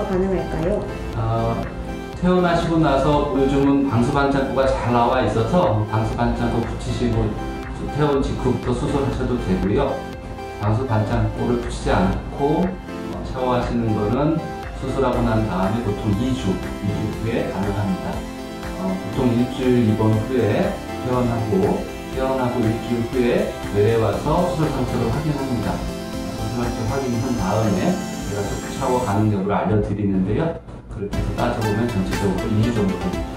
가능할까요? 태어나시고 나서 요즘은 방수반창고가 잘 나와 있어서 방수반창고 붙이시고 태어난 직후부터 수술하셔도 되고요. 방수반창고를 붙이지 않고 샤워하시는 거는 수술하고 난 다음에 보통 2주 후에 가능합니다. 보통 일주일 입원 후에 퇴원하고 일주일 후에 내려와서 수술 상태를 확인합니다. 수술 상태 확인한 다음에 제가 샤워 가능 여부를 알려드리는데요. 그렇게 해서 따져보면 전체적으로 2주 정도 됩니다.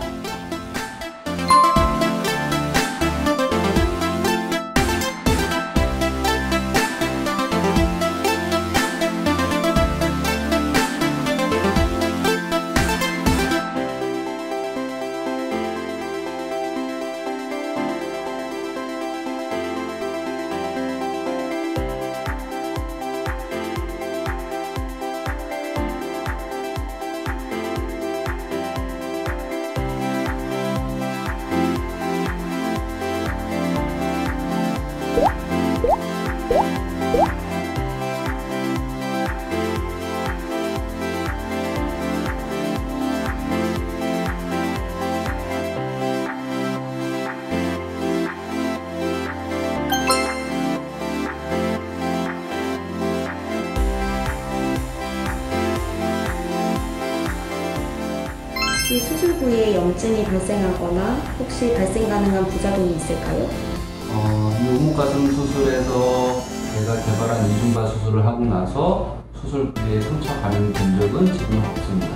혹시 수술 부위에 염증이 발생하거나 혹시 발생 가능한 부작용이 있을까요? 요목가슴 수술에서 제가 개발한 이중바 수술을 하고 나서 수술 부위에 상처 감염이 된 적은 지금 없습니다.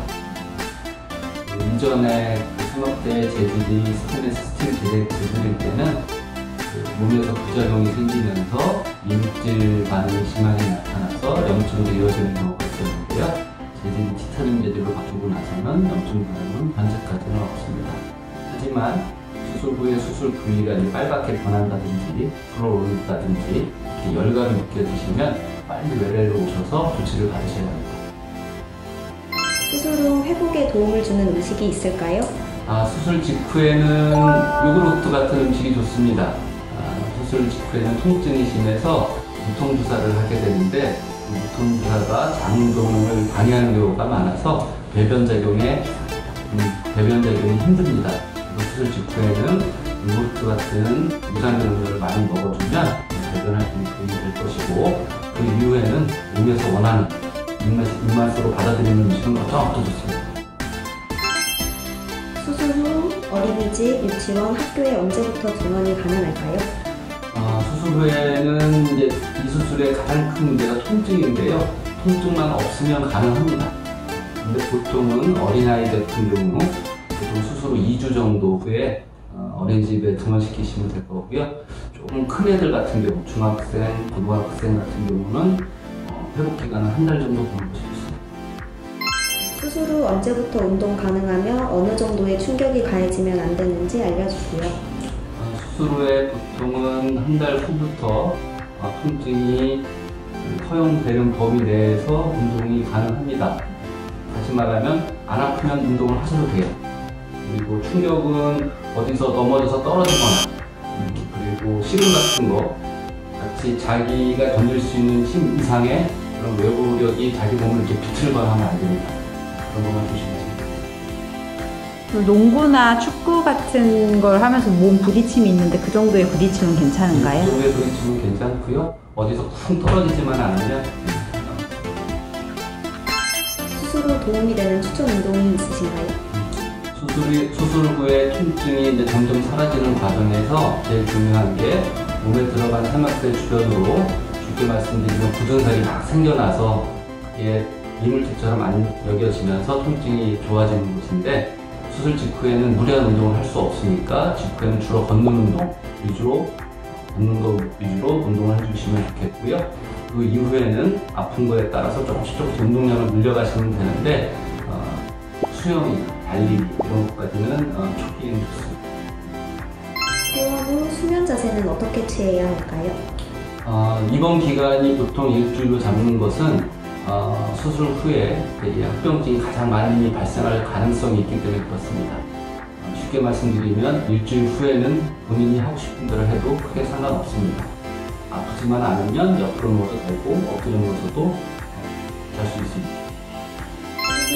이전에 손목대 재질이 스테인리스 스틸 재질일 때는 몸에서 부작용이 생기면서 이물질 반응이 심하게 나타나서 염증으로 이어지는 경우가 있었는데요. 재질이 티타늄 재질로 바꾸고 나서는 염증 반응은 현재까지는 없습니다. 하지만 수술 후에 수술 부위가 빨갛게 변한다든지 불어오른다든지 열감이 느껴지시면 빨리 외래로 오셔서 조치를 받으셔야 합니다. 수술 후 회복에 도움을 주는 음식이 있을까요? 수술 직후에는 요구르트 같은 음식이 좋습니다. 수술 직후에는 통증이 심해서 무통주사를 하게 되는데 무통주사가 장운동을 방해하는 경우가 많아서 배변작용이 힘듭니다. 수술 직후에는 요구르트 같은 유산균 음료를 많이 먹어주면 배변할 수 있게 될 것이고, 그 이후에는 몸에서 원하는 입맛으로 받아들이는 음식은 어쩌면 좋습니다. 수술 후 어린이집, 유치원, 학교에 언제부터 등원이 가능할까요? 수술 후에는 이제 이 수술의 가장 큰 문제가 통증인데요. 통증만 없으면 가능합니다. 근데 보통은 어린아이 같은 경우 보통 수술 후 2주 정도 후에 어린이집에 등원시키시면 될 거고요. 조금 큰 애들 같은 경우, 중학생, 고등학생 같은 경우는 회복 기간은 한 달 정도 보는 것이 좋습니다. 수술 후 언제부터 운동 가능하며 어느 정도의 충격이 가해지면 안 되는지 알려주세요. 수술 후에 보통은 한 달 후부터 통증이 허용되는 범위 내에서 운동이 가능합니다. 다시 말하면 안 아프면 운동을 하셔도 돼요. 그리고 충격은 어디서 넘어져서 떨어지거나 그리고 시름 같은 거 같이 자기가 던질 수 있는 힘 이상의 그런 외부력이 자기 몸을 이렇게 비틀거나 하면 안 됩니다. 그런 것만 조심하세요. 농구나 축구 같은 걸 하면서 몸 부딪힘이 있는데 그 정도의 부딪힘은 괜찮은가요? 그 정도의 부딪힘은 괜찮고요. 어디서 쿵 떨어지지만 않으면 수술 후 도움이 되는 추천 운동이 있으신가요? 수술 후에 통증이 이제 점점 사라지는 과정에서 제일 중요한 게 몸에 들어간 삼각대 주변으로 쉽게 말씀드리면 굳은 살이 막 생겨나서 이게 이물질처럼 안 여겨지면서 통증이 좋아지는 곳인데, 수술 직후에는 무리한 운동을 할 수 없으니까 직후에는 주로 걷는 운동 위주로 운동을 해주시면 좋겠고요. 그 이후에는 아픈 거에 따라서 조금씩 운동량을 늘려가시면 되는데 수영이나 달리기 이런 것까지는 초기에는 좋습니다. 퇴원 후 수면 자세는 어떻게 취해야 할까요? 입원 기간이 보통 일주일로 잡는 것은 수술 후에 합병증이 가장 많이 발생할 가능성이 있기 때문에 그렇습니다. 쉽게 말씀드리면 일주일 후에는 본인이 하고 싶은 대로 해도 크게 상관없습니다. 아프지만 않으면 옆으로 누워도 되고 엎드려 누워서도 잘 수 있습니다. 수술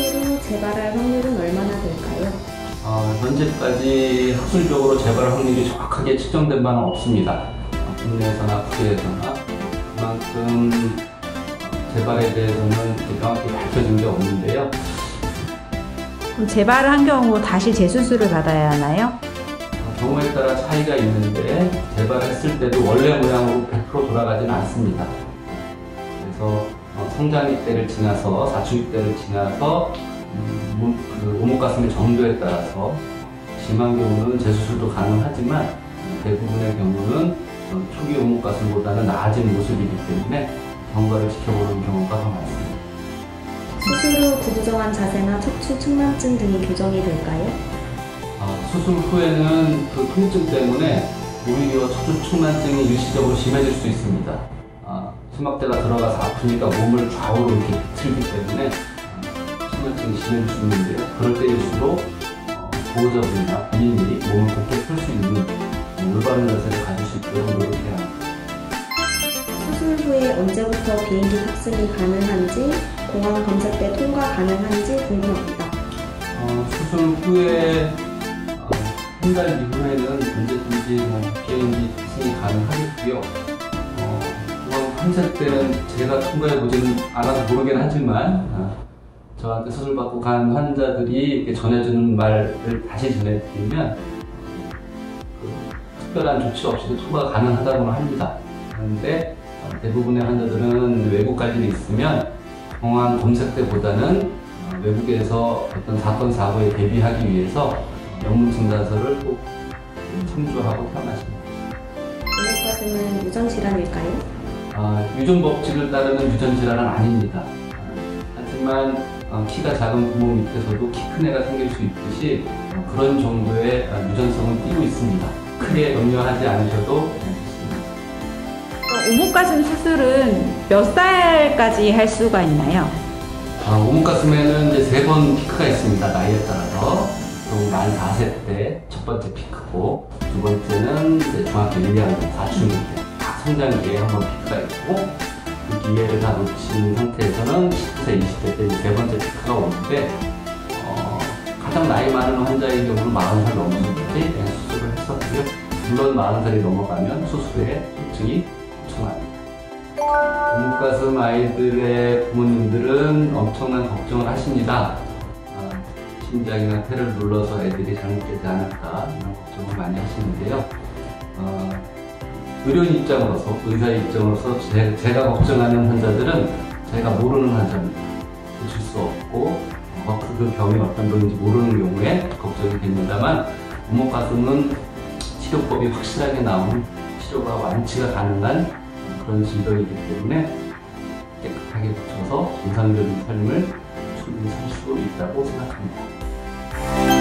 재발할 확률은 얼마나 될까요? 현재까지 학술적으로 재발 확률이 정확하게 측정된 바는 없습니다. 국내에서나 국외에서나 그만큼 재발에 대해서는 명확히 밝혀진 게 없는데요. 그럼 재발을 한 경우 다시 재수술을 받아야 하나요? 경우에 따라 차이가 있는데 재발했을 때도 원래 모양으로 100% 돌아가지는 않습니다. 그래서 성장기 때를 지나서 사춘기 때를 지나서 오목가슴의 정도에 따라서 심한 경우는 재수술도 가능하지만 대부분의 경우는 초기 오목가슴보다는 나아진 모습이기 때문에 경과를 지켜보는 경우가 더 많습니다. 수술 후 구부정한 자세나 척추 측만증 등이 교정이 될까요? 수술 후에는 그 통증 때문에 오히려 척추 측만증이 일시적으로 심해질 수 있습니다. 수막대가 들어가서 아프니까 몸을 좌우로 이렇게 비틀기 때문에 측만증이 심해질 수 있는데요. 그럴 때일수록 보호자분이나 본인이 몸을 곧게 펼 수 있는 올바른 자세를 가질 수 있도록 노력해야 합니다. 수술 후에 언제부터 비행기 탑승이 가능한지, 공항 검색대 통과 가능한지 궁금합니다. 수술 후에 한 달 이후에는 언제든지 비행기 탑승이 가능하겠고요. 공항 검색 때는 제가 통과해보지는 않아서 모르긴 하지만 저한테 수술받고 간 환자들이 이렇게 전해주는 말을 다시 전해드리면 특별한 조치 없이도 통과가 가능하다고 합니다. 그런데 대부분의 환자들은 외국까지 있으면 공항 검색 때보다는 외국에서 어떤 사건 사고에 대비하기 위해서 영문 진단서를 꼭 참조하고 태어나십니다. 오목가슴은 유전 질환일까요? 유전 법칙을 따르는 유전 질환은 아닙니다. 하지만 키가 작은 부모 밑에서도 키 큰 애가 생길 수 있듯이 그런 정도의 유전성은 띠고 있습니다. 크게 염려하지 않으셔도 좋습니다. 오목가슴 수술은 몇 살까지 할 수가 있나요? 오목가슴에는 이제 3번 피크가 있습니다. 나이에 따라서. 만 4세 때 첫 번째 피크고, 두 번째는 이제 중학교 1, 2학년 사춘기 때 성장기에 한번 피크가 있고, 그 기회를 다 놓친 상태에서는 19세, 20대 때 세 번째 피크가 오는데, 가장 나이 많은 환자의 경우는 40살 넘어서까지 수술을 했었고요. 물론 40살이 넘어가면 수술에 통증이 엄청납니다. 오목가슴 아이들의 부모님들은 엄청난 걱정을 하십니다. 심장이나 폐를 눌러서 애들이 잘못되지 않을까 이런 걱정을 많이 하시는데요. 의료인 입장으로서, 의사 입장으로서 제가 걱정하는 환자들은 제가 모르는 환자입니다. 고칠 수 없고 그 병이 어떤 병인지 모르는 경우에 걱정이 됩니다만, 오목가슴은 치료법이 확실하게 나온 치료가 완치가 가능한 그런 질병이기 때문에 깨끗하게 고쳐서 정상적인 삶을 충분히 살 수 있다고 생각합니다.